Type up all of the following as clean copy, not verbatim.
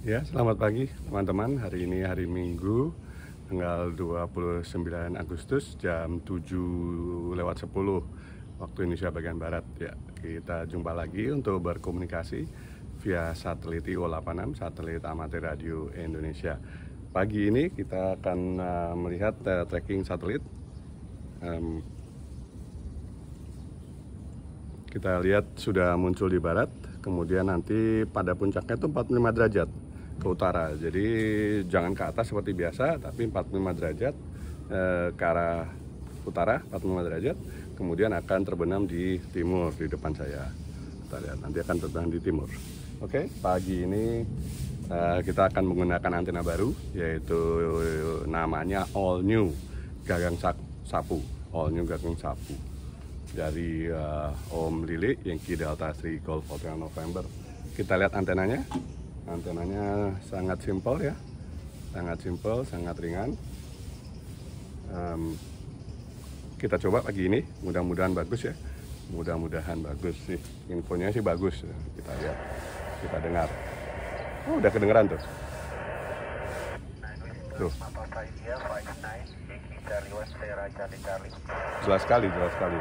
Ya, selamat pagi teman-teman. Hari ini hari Minggu, tanggal 29 Agustus jam 7:10 waktu Indonesia bagian Barat. Ya, kita jumpa lagi untuk berkomunikasi via satelit IO86, satelit amatir radio Indonesia. Pagi ini kita akan melihat tracking satelit. Kita lihat sudah muncul di barat, kemudian nanti pada puncaknya itu 45 derajat ke utara. Jadi jangan ke atas seperti biasa, tapi 45 derajat ke arah utara, 45 derajat, kemudian akan terbenam di timur di depan saya. Kita lihat nanti akan terbenam di timur. Oke, pagi ini kita akan menggunakan antena baru, yaitu namanya All New Gagang Sapu, All New Gagang Sapu dari Om Lili Yankee Delta 3 Golf Hotel November. Kita lihat antenanya. Antenanya sangat simpel ya, sangat simpel, sangat ringan. Kita coba pagi ini, mudah-mudahan bagus ya, mudah-mudahan bagus sih. Infonya sih bagus. Kita lihat, kita dengar. Oh, udah kedengeran tuh. Tuh. Jelas sekali, jelas sekali.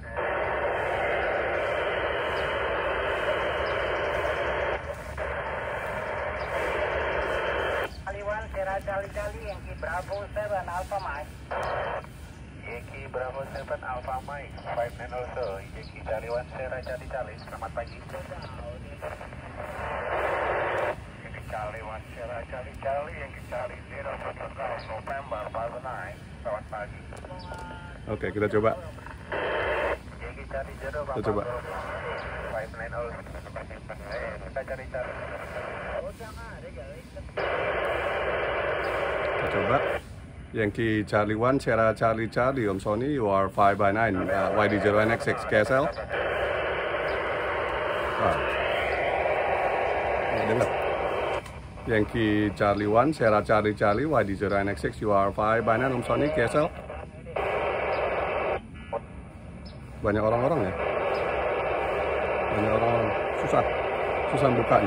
Charlie Yankee Bravo 7 Alpha Mike. Yankee Bravo 7 Alpha Mike 5 also Yankee Charlie 1 Sierra Charlie. Selamat pagi. Yankee Charlie 1 Sierra Charlie Yankee Charlie 0 Golf November 59. Selamat pagi. Oke, kita coba. Yankee Charlie 0 Kita coba. 5 also. Kita cari. Coba Yankee Charlie 1 Sierra Charlie Om Sony, you are 5/9 YD0NX6 KSL. Dengar. Yankee Charlie 1 Sierra Charlie YD0NX6, you are 5/9 Om Sony KSL. Banyak orang-orang ya, banyak orang, susah bukanya.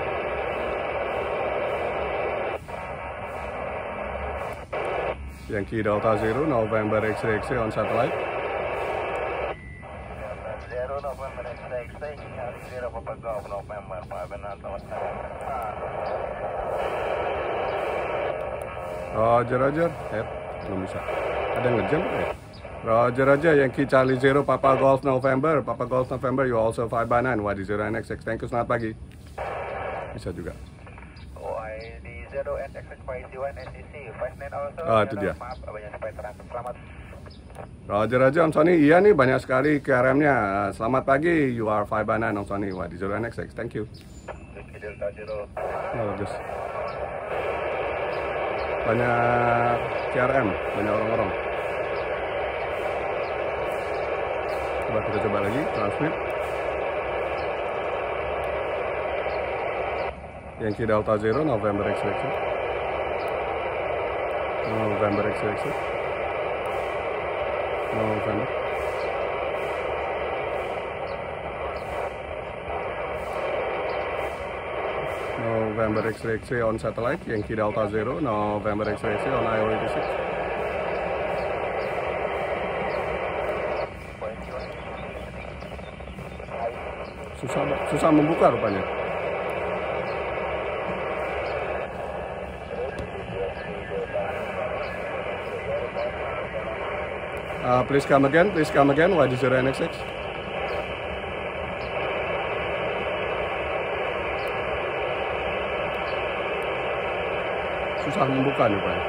Yankee Delta 0 November X-ray on satellite. Delta 0 November X-ray 0 Papa Golf November 59. Roger. Belum bisa. Ada ngejam ya? Roger, Yankee Charlie 0 Papa Golf November, you also 5/9 YD0NX6. Thank you, selamat pagi. Bisa juga. Itu dia. Roger, Om Sony. Iya nih, banyak sekali KRM-nya. Selamat pagi, you are 5/9 Om Sony YD0NX6. Thank you. Bagus. Banyak KRM, banyak orang-orang. Kita coba lagi transmit. Yankee Delta 0 November X-ray. November X-ray on satellite. Yankee Delta 0 November X-ray on IO86. Susah membuka rupanya. Please come again, YD0NX6. Susah membuka nih Pak.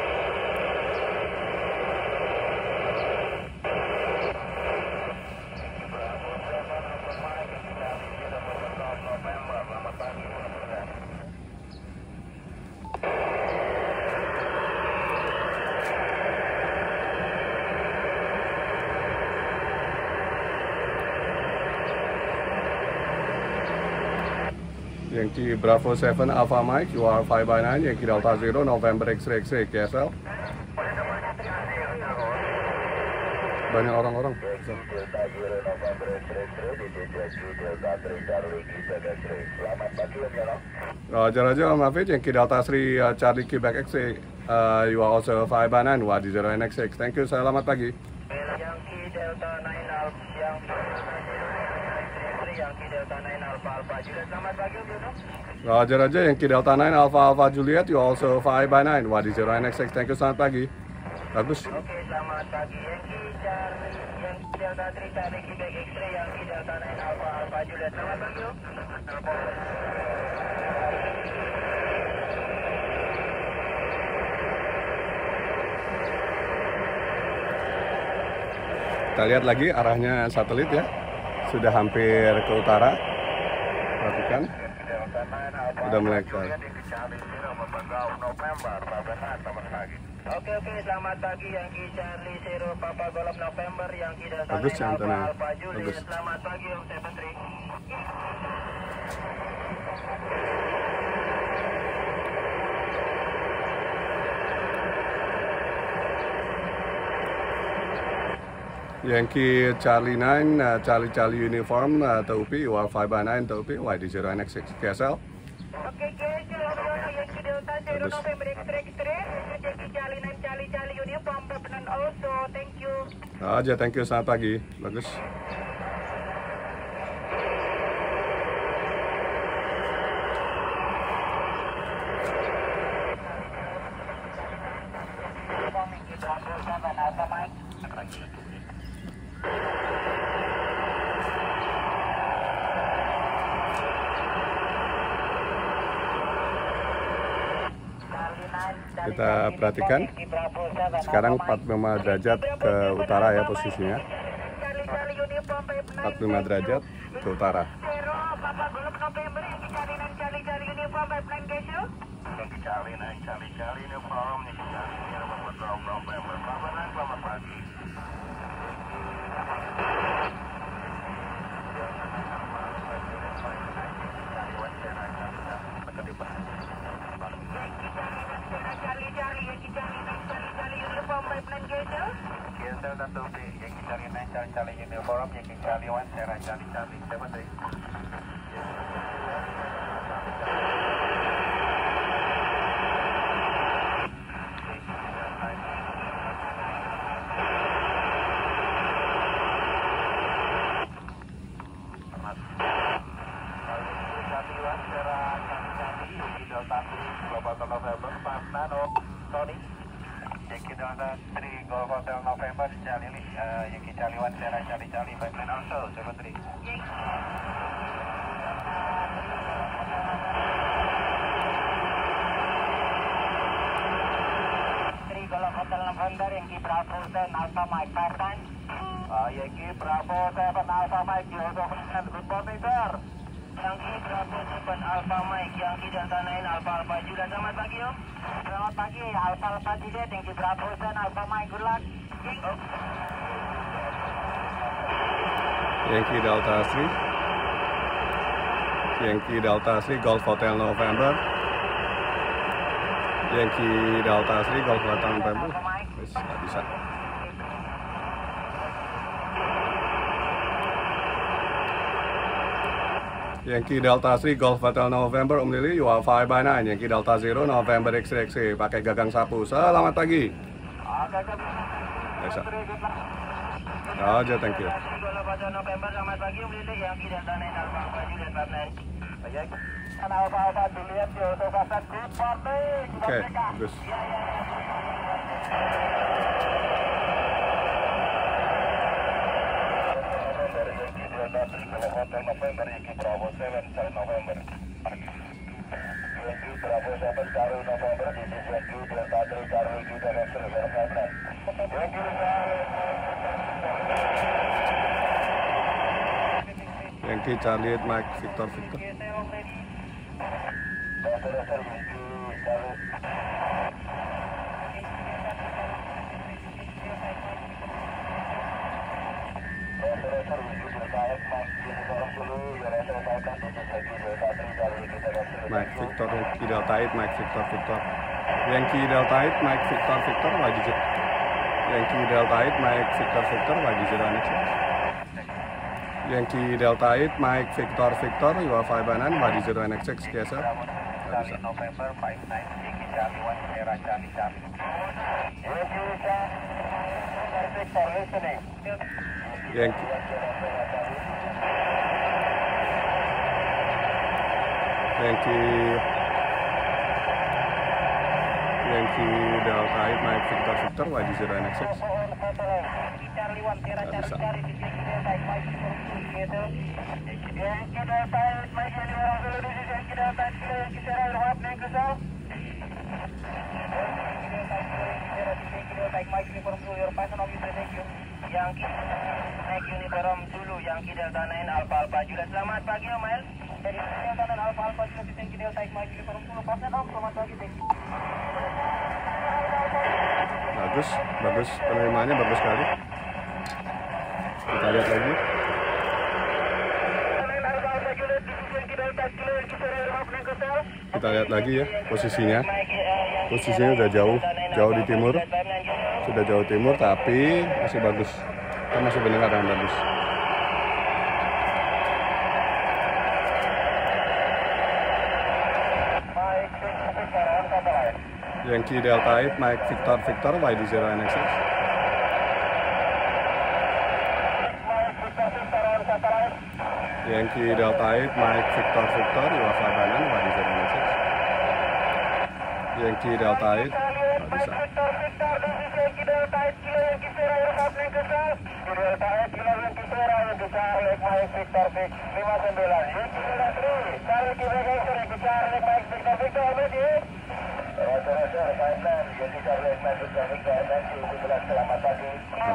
Yankee Bravo 7 Alpha Mike, you are 5/9 Yankee Delta 0 November X-ray KSL. banyak orang-orang. Delta Zero November X-ray di Delta 3 Charlie X-ray. Selamat pagi Om Yono. Roger, Roger, Om Hafid, Yankee Delta 3 Charlie Quebec X-ray. You are also 5 by 9, Wadi 0 NX6. Thank you, selamat pagi. Yankee Delta 9 Alpha, Yankee Delta 9 Alpha Alpha Juliet. Selamat pagi Om Yono. Roger, Roger, Yankee Delta 9 Alpha Alpha Juliet. You are also 5 by 9, Wadi 0 NX6. Thank you, selamat pagi. Bagus. Oke, selamat pagi. Yankee Delta 3 Charlie Quebec X-ray, Yankee Delta 9 Alpha Alpha Juliet. Selamat pagi Om. Kita lihat lagi arahnya satelit ya. Sudah hampir ke utara. Perhatikan. Sudah mulai ke Oke, selamat pagi Yankee Charlie Zero Papa Golf November, Yankee Delta bagus 9 Alpha antenanya. Alpha Juliet. Bagus. Selamat pagi Om 73. Yankee Charlie 9, Charlie Uniform, Taupi, you are 5 by 9, Taupi, YD 0 NX6, KSL. Oke, KSL Om Yono, Yankee Delta Zero Bagus. November X-ray, Yankee Charlie 9 Charlie Uniform, Pepenan also, thank you. Aja, thank you, selamat pagi. Bagus. Kita perhatikan sekarang 45 derajat ke utara ya posisinya. 45 derajat ke utara. Charlie Uniform, Yankee Charlie 1, Sarah Charlie Charlie 73. Yankee Delta 3 Golf Hotel November, Charlie, Yankee Charlie 1, Sarah Charlie Charlie, pipeline also, 73. Golf Hotel November, Yankee Bravo 7 Alpha Mike, fire time. Yankee Bravo 7 Alpha Mike, you also good morning sir. Yankee Bravo 7 Alpha Mike, Yankee Delta 9 Alpha Alpha Juliet. Selamat pagi Om. Selamat pagi Alpha Alpha Juliet, Yankee Bravo 7 Alpha Mike, good luck. Yankee Delta 3, Yankee Delta 3 Golf Hotel November, Yankee Delta 3 Golf Hotel November. Wis, nggak bisa. Yankee Delta 3 Golf Hotel November, Om Lili, you are 5 by 9, Yankee Delta 0 November X-ray, pakai gagang sapu. Selamat pagi. Bisa. Aja, thank you. November, selamat pagi Om Lili, Yankee Delta 9 Alpha Alpha Juliet, pipeline. Alpha Alpha Juliet, you also got that good morning. Oke, bagus. Hotel November, Yankee Bravo 7, Charlie November. Yankee Bravo 7, Charlie November, this is Yankee Delta 3, Charlie Juliet, X-ray, pipeline. Yankee Charlie Mike Victor. Mike Victor, Yankee Delta 8, Mike Victor. Yankee Delta 8, Mike Victor, YDJ. Yankee Delta 8 Mike Victor Victor YD0 NXX. Yankee Delta 8 Mike Victor Victor UA5 Banan YD0 NXX geser. Nggak bisa. November 59 Yankee Charlie 1 Sierra Charlie Charlie. Victor listening. Yankee Delta 8 Mike Victor Victor YD0 NXX. Charlie 1 Sierra Nggak bisa. Charlie Charlie. Yankee Delta 8 Mike Universal Zulu. This is Yankee Delta 8 Kilo Yankee Sierra. Your hot name Gusau. Yankee Mike Uniform Zulu, Yankee Delta 9 Alpha Alpha Juliet. Selamat pagi Om El. Dari Delta 9 Alpha Alpha Juliet, Yankee Delta Mike Uniform Zulu. Pasien Om, selamat pagi. Thank you. Bagus penerimaannya bagus sekali. Kita lihat lagi. Kita lihat lagi ya posisinya. Posisinya udah jauh di timur. Sudah jauh timur tapi masih bagus. Kita masih mendengar dengan bagus. Yankee Delta 8 Mike Victor Victor YD0 NXX. Yankee Delta 8 Mike Victor Victor UA5 Banan YD0 NXX. Yankee Delta 8 nggak bisa. Selamat pagi.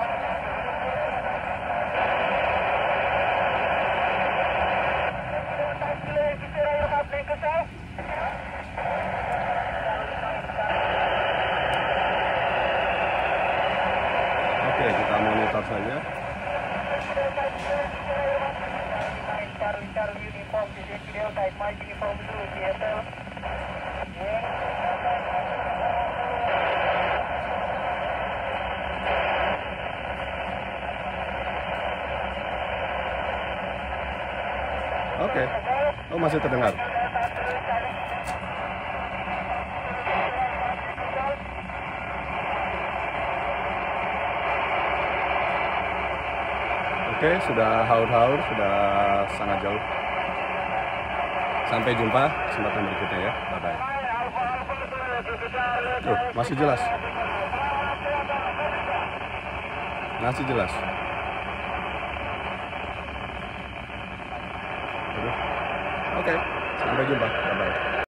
Oke, kita monitor saja. Charlie uniform, Yankee Delta 8 Mike uniform Zulu, CSL. Oke. Oh, masih terdengar. Oke, sudah haur-haur, sudah sangat jauh. Sampai jumpa kesempatan berikutnya ya. Bye-bye. Tuh, masih jelas. Masih jelas. Oke, sampai jumpa. Bye-bye.